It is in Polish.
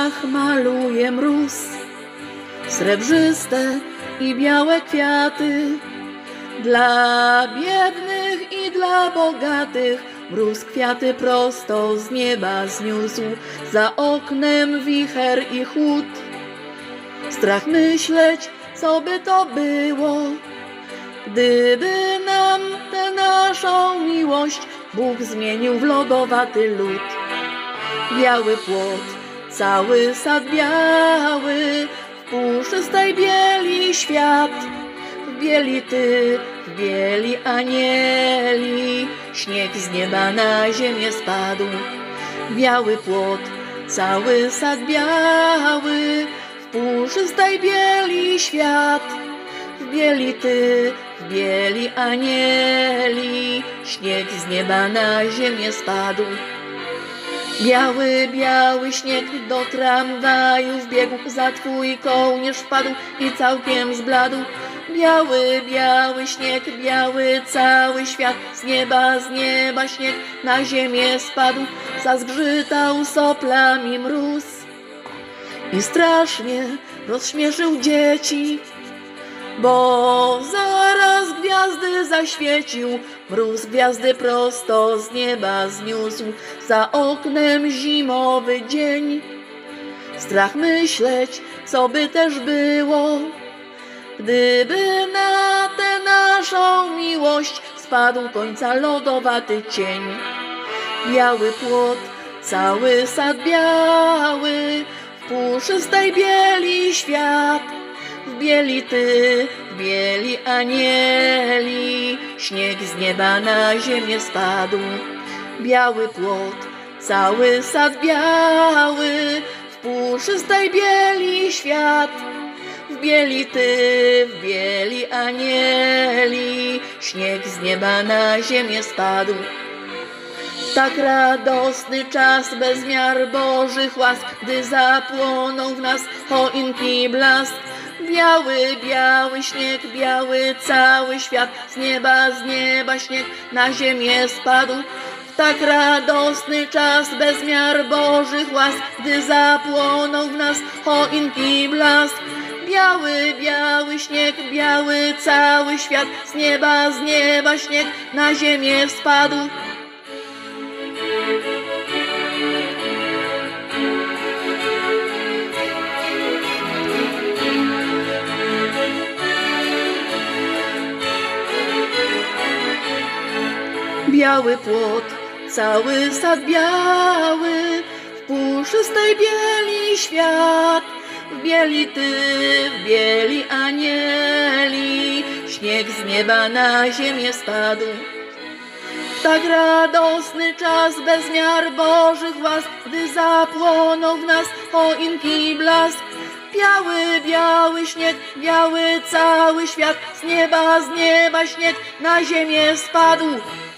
polach maluje mróz, srebrzyste i białe kwiaty. Dla biednych i dla bogatych mróz kwiaty prosto z nieba zniósł, za oknem wicher i chłód. Strach myśleć, co by to było, gdyby nam tę naszą miłość Bóg zmienił w lodowaty lód. Biały płot, cały sad biały, w puszystej bieli świat. W bieli ty, w bieli anieli, śnieg z nieba na ziemię spadł. Biały płot, cały sad biały, w puszystej bieli świat. W bieli ty, w bieli anieli, śnieg z nieba na ziemię spadł. Biały, biały śnieg do tramwaju wbiegł, za twój kołnierz wpadł i całkiem zbladł. Biały, biały śnieg, biały cały świat, z nieba śnieg na ziemię spadł. Zazgrzytał soplami mróz i strasznie rozśmieszył dzieci, bo zaraz gwiazdy zaświecił. Mróz gwiazdy prosto z nieba zniósł, za oknem zimowy dzień. Strach myśleć, co by też było, gdyby na tę naszą miłość spadł końca lodowaty cień. Biały płot, cały sad biały, w puszystej bieli świat. W bieli ty, w bieli anieli, śnieg z nieba na ziemię spadł. Biały płot, cały sad biały, w puszystej bieli świat. W bieli ty, w bieli anieli, śnieg z nieba na ziemię spadł. W tak radosny czas, bez miar Bożych łask, gdy zapłonął w nas choinki blask. Biały, biały śnieg, biały cały świat, z nieba śnieg na ziemię spadł. W tak radosny czas, bez miar Bożych łask, gdy zapłonął w nas choinki blask. Biały, biały śnieg, biały cały świat, z nieba śnieg na ziemię spadł. Biały płot, cały sad biały, w puszystej bieli świat. W bieli ty, w bieli anieli, śnieg z nieba na ziemię spadł. W tak radosny czas, bez miar Bożych łask, gdy zapłonął w nas choinki blask. Biały, biały śnieg, biały cały świat, z nieba śnieg na ziemię spadł.